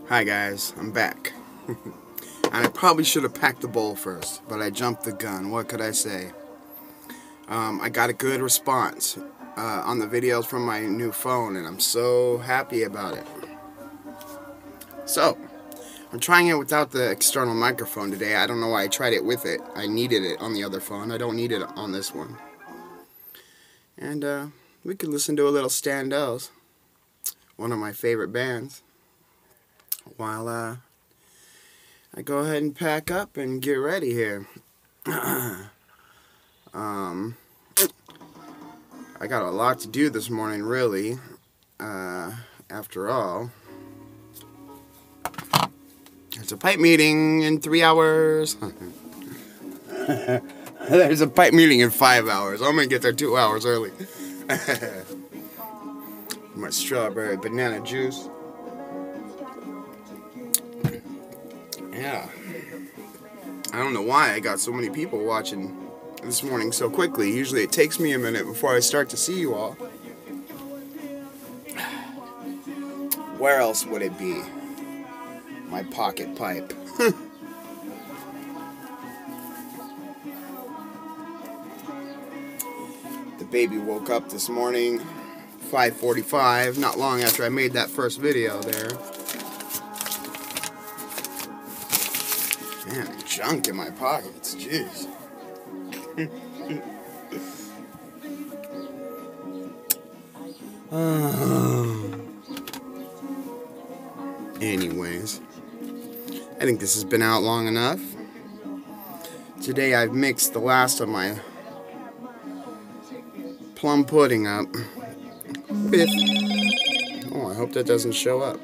Hi guys, I'm back. And I probably should have packed the bowl first, but I jumped the gun. What could I say? I got a good response on the videos from my new phone, and I'm so happy about it. So, I'm trying it without the external microphone today. I don't know why I tried it with it. I needed it on the other phone. I don't need it on this one. And we could listen to a little Standells, one of my favorite bands, while I go ahead and pack up and get ready here. I got a lot to do this morning, really. After all, there's a pipe meeting in 3 hours. There's a pipe meeting in 5 hours. I'm gonna get there 2 hours early. My strawberry banana juice. Yeah. I don't know why I got so many people watching this morning so quickly. Usually it takes me a minute before I start to see you all. Where else would it be? My pocket pipe. The baby woke up this morning, 5:45, not long after I made that first video there. Man, junk in my pockets, jeez. Anyways, I think this has been out long enough. Today I've mixed the last of my plum pudding up with, oh, I hope that doesn't show up,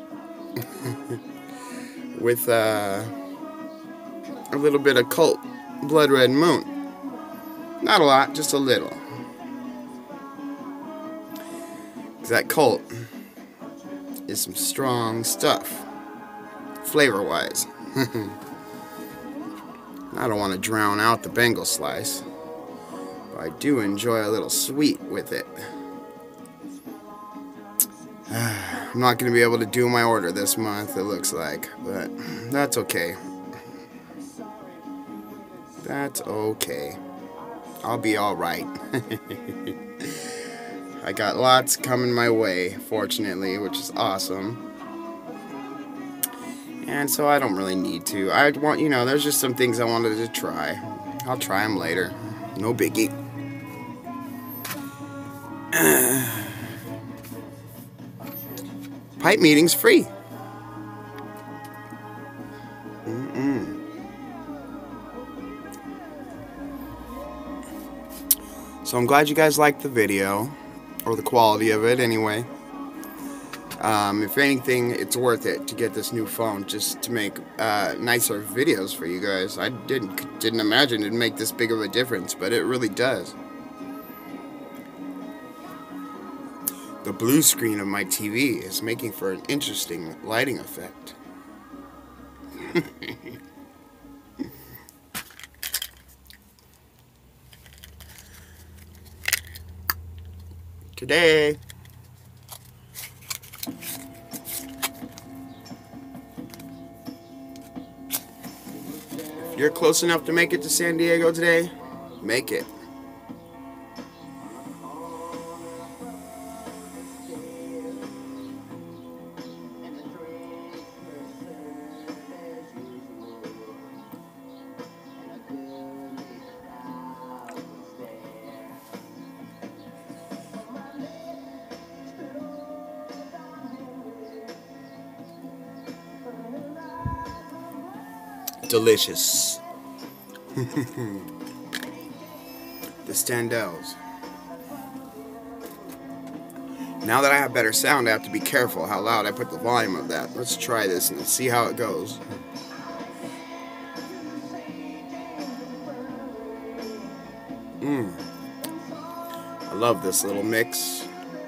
with a little bit of Cult Blood Red Moon. Not a lot, just a little. That Cult is some strong stuff, flavor-wise. I don't want to drown out the Bengal slice, but I do enjoy a little sweet with it. I'm not going to be able to do my order this month, it looks like, but that's okay. That's okay. I'll be alright. I got lots coming my way, fortunately, which is awesome. And so I don't really need to. I want, you know, there's just some things I wanted to try. I'll try them later. No biggie. Pipe meeting's free. So I'm glad you guys liked the video, or the quality of it anyway. If anything, it's worth it to get this new phone just to make nicer videos for you guys. I didn't imagine it'd make this big of a difference, but it really does. The blue screen of my TV is making for an interesting lighting effect. Today, if you're close enough to make it to San Diego today, make it. Delicious. The Standells. Now that I have better sound, I have to be careful how loud I put the volume of that. Let's try this and see how it goes. I love this little mix.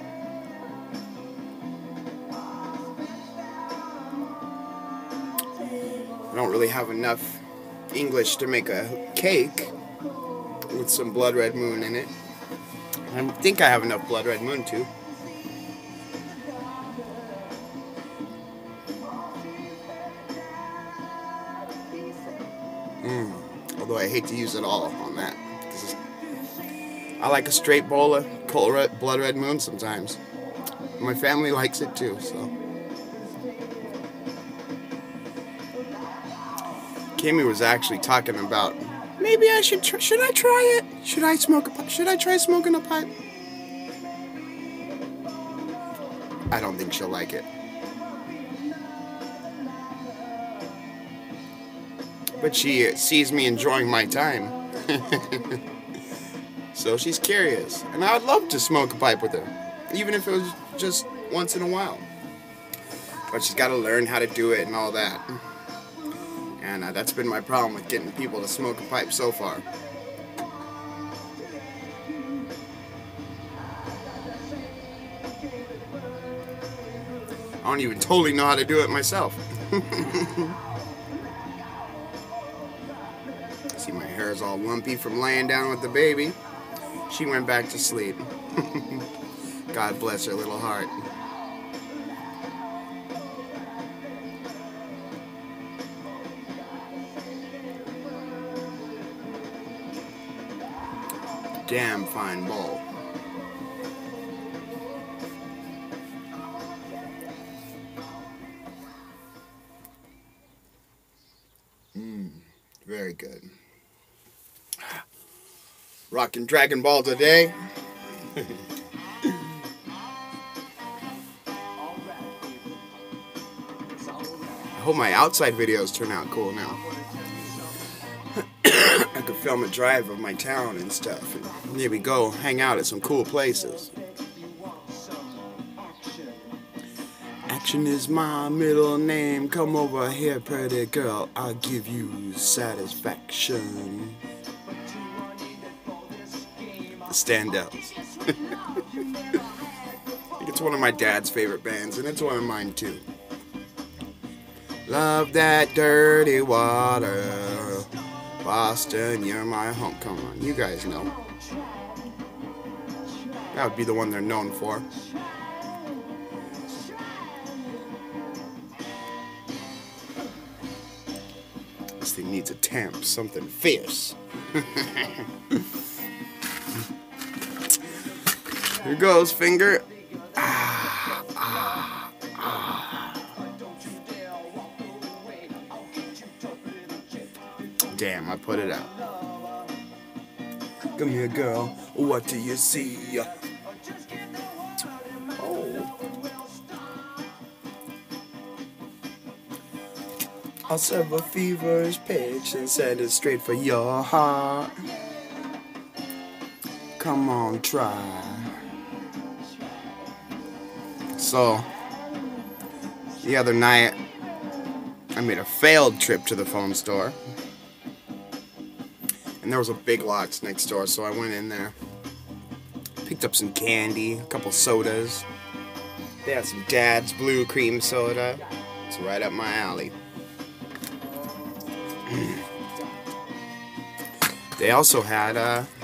I don't really have enough English to make a cake with some Blood Red Moon in it. I think I have enough Blood Red Moon too. Although I hate to use it all on that. I like a straight bowl of Blood Red Moon sometimes. My family likes it too, so. Kimmy was actually talking about maybe I should I try it? Should I try smoking a pipe? I don't think she'll like it. But she sees me enjoying my time. So she's curious. And I would love to smoke a pipe with her. Even if it was just once in a while. But she's got to learn how to do it and all that. And that's been my problem with getting people to smoke a pipe so far. I don't even totally know how to do it myself. See, my hair is all lumpy from laying down with the baby. She went back to sleep. God bless her little heart. Damn fine bowl. Very good. Rockin' Dragon Ball today. I hope my outside videos turn out cool now. I could film a drive of my town and stuff, and maybe go hang out at some cool places. Action is my middle name. Come over here, pretty girl. I'll give you satisfaction. The Standells. I think it's one of my dad's favorite bands, and it's one of mine too. Love that dirty water. Boston, you're my home. Come on, you guys know. That would be the one they're known for. This thing needs a temp, something fierce. Here goes, finger. Damn, I put it out. Come here, girl. What do you see? Oh. I'll serve a feverish pitch and send it straight for your heart. Come on, try. So, the other night, I made a failed trip to the phone store. And there was a Big Lots next door, so I went in there. Picked up some candy, a couple sodas. They had some Dad's Blue Cream Soda. It's right up my alley. They also had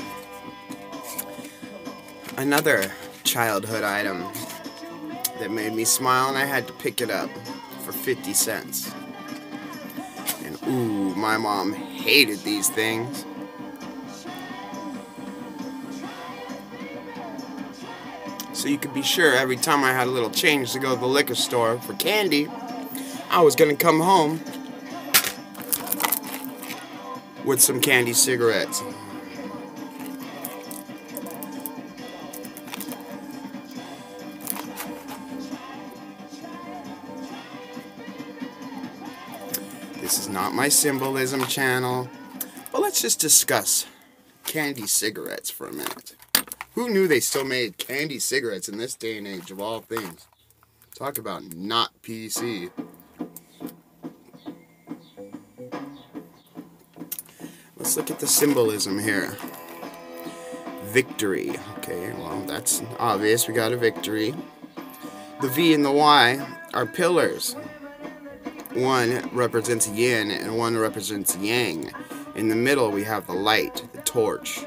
another childhood item that made me smile, and I had to pick it up for 50 cents. And ooh, my mom hated these things. So you could be sure every time I had a little change to go to the liquor store for candy, I was gonna come home with some candy cigarettes. This is not my symbolism channel, but let's just discuss candy cigarettes for a minute. Who knew they still made candy cigarettes in this day and age, of all things? Talk about not PC. Let's look at the symbolism here. Victory. Okay, well, that's obvious. We got a victory. The V and the Y are pillars. One represents yin and one represents yang. In the middle, we have the light, the torch.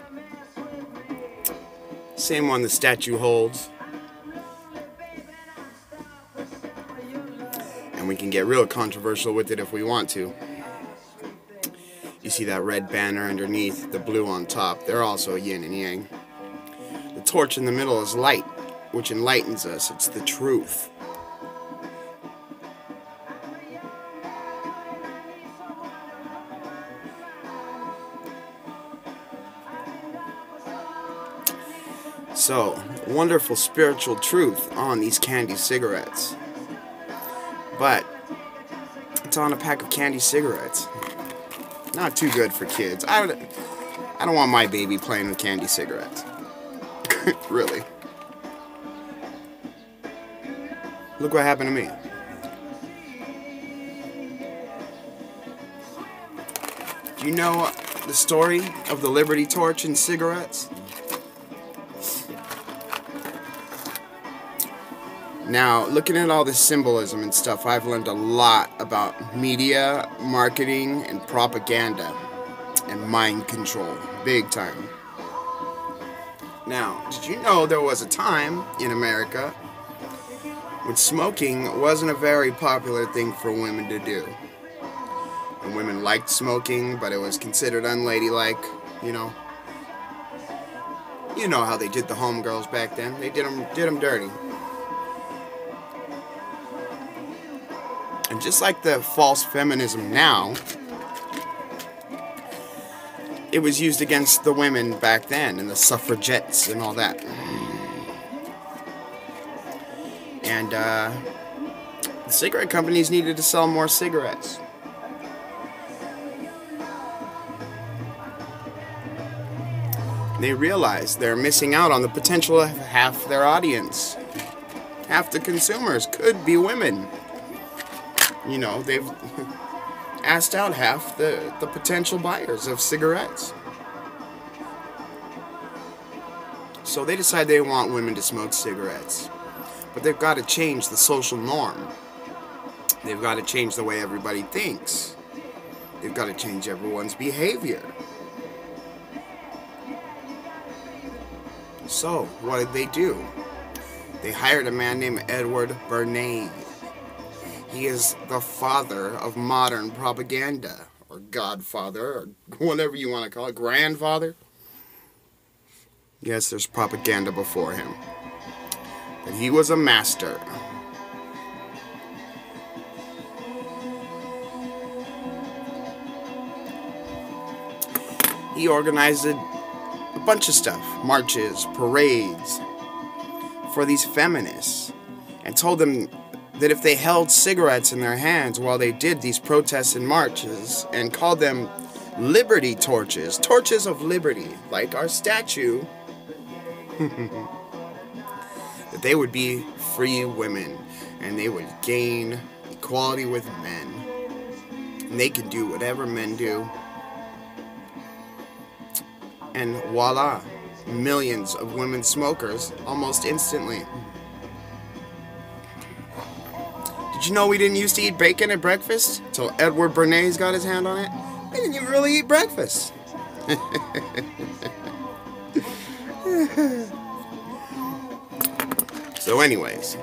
Same one the statue holds. And we can get real controversial with it if we want to. You see that red banner underneath, the blue on top. They're also yin and yang. The torch in the middle is light, which enlightens us. It's the truth. So, wonderful spiritual truth on these candy cigarettes. But it's on a pack of candy cigarettes. Not too good for kids. I don't want my baby playing with candy cigarettes. Really. Look what happened to me. Do you know the story of the Liberty Torch and cigarettes? Now, looking at all this symbolism and stuff, I've learned a lot about media, marketing, and propaganda, and mind control. Big time. Now, did you know there was a time in America when smoking wasn't a very popular thing for women to do? And women liked smoking, but it was considered unladylike, you know. You know how they did the homegirls back then. They did them dirty. And just like the false feminism now, it was used against the women back then, and the suffragettes and all that. And the cigarette companies needed to sell more cigarettes. They realized they're missing out on the potential of half their audience. Half the consumers could be women. You know, they've asked out half the potential buyers of cigarettes. So they decide they want women to smoke cigarettes. But they've got to change the social norm. They've got to change the way everybody thinks. They've got to change everyone's behavior. So, what did they do? They hired a man named Edward Bernays. He is the father of modern propaganda, or godfather, or whatever you want to call it, grandfather. Yes, there's propaganda before him. But he was a master. He organized a bunch of stuff, marches, parades, for these feminists, and told them that if they held cigarettes in their hands while they did these protests and marches, and called them liberty torches, torches of liberty, like our statue, that they would be free women, and they would gain equality with men, and they can do whatever men do. And voila, millions of women smokers almost instantly. Did you know we didn't used to eat bacon at breakfast until Edward Bernays got his hand on it? We didn't even really eat breakfast. So anyways,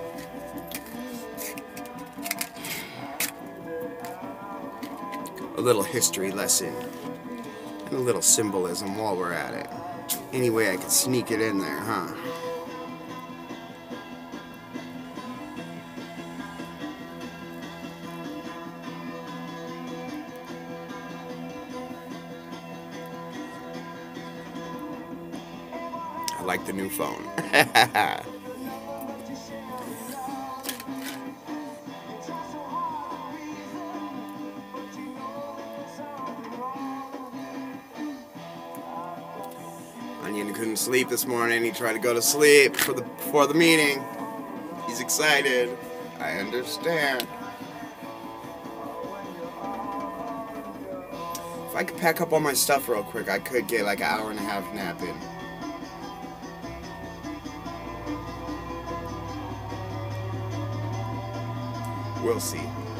a little history lesson and a little symbolism while we're at it. Any way I could sneak it in there, huh? I like the new phone. Onion couldn't sleep this morning. He tried to go to sleep before the meeting. He's excited. I understand. If I could pack up all my stuff real quick, I could get like an hour and a half nap in. We'll see.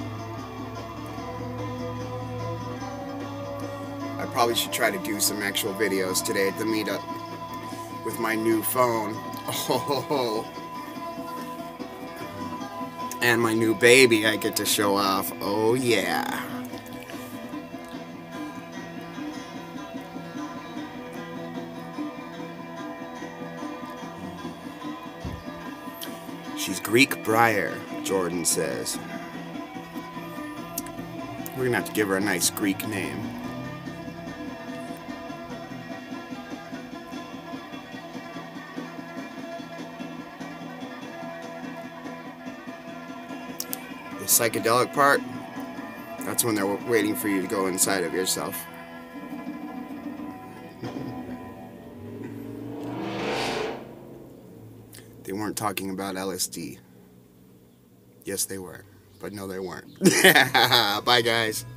I probably should try to do some actual videos today at the meetup with my new phone. Oh, and my new baby I get to show off. Oh yeah. She's Greek Briar, Jordan says. We're gonna have to give her a nice Greek name. The psychedelic part, that's when they're waiting for you to go inside of yourself. They weren't talking about LSD. Yes, they were. But no, they weren't. Bye, guys.